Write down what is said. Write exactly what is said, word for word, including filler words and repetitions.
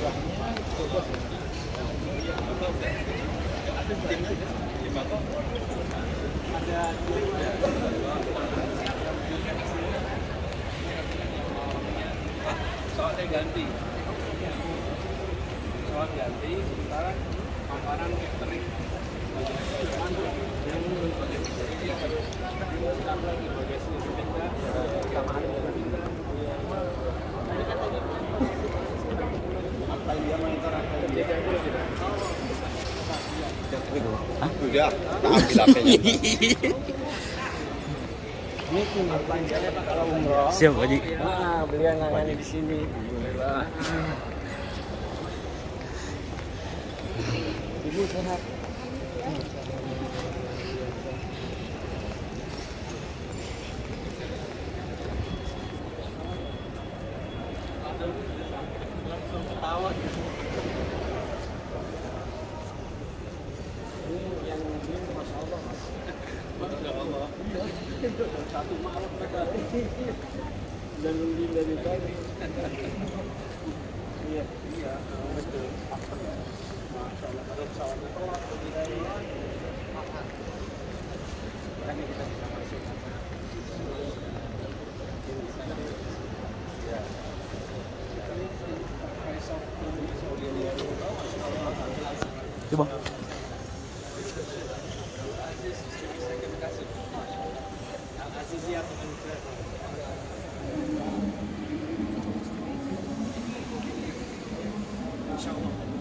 Soalnya ganti. Soal ganti, sementara makanan catering Udah, tak ambil H P-nya. ini tinggal panjangnya Pak kalau umroh. Siap, Pak Haji. Nah, beliau nangani di sini. Alhamdulillah. Ibu sehat. Langsung ketawa. Yang ini Masya Allah, Mas. Masya Allah. Satu malam dan mending dari tadi. Iya, iya, betul. Masya Allah, kalau pesawatnya telat dari makan. Kan kita bisa masuk. Ya. Coba. Insya Allah.